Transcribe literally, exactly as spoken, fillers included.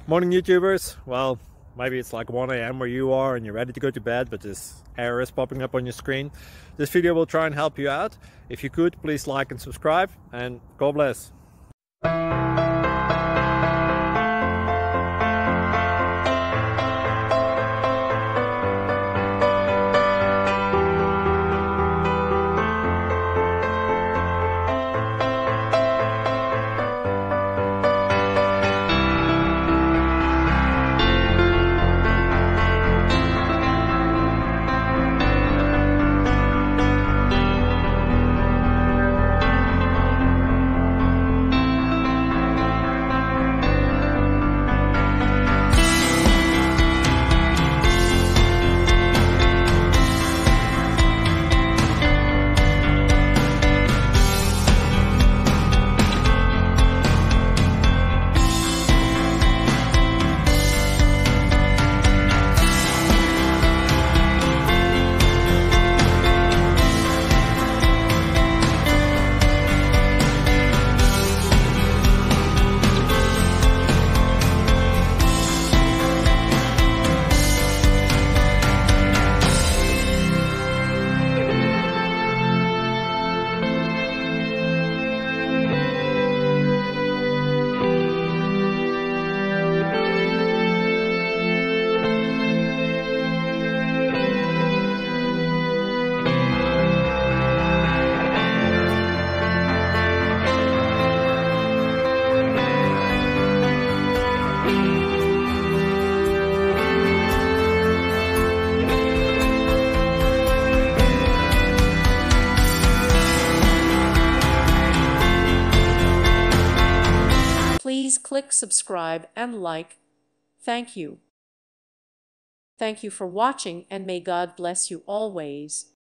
Morning YouTubers. Well, maybe it's like one A M where you are and you're ready to go to bed, but this error is popping up on your screen. This video will try and help you out. If you could, please like and subscribe, and God bless. Please click subscribe and like. Thank you. Thank you for watching, and may God bless you always.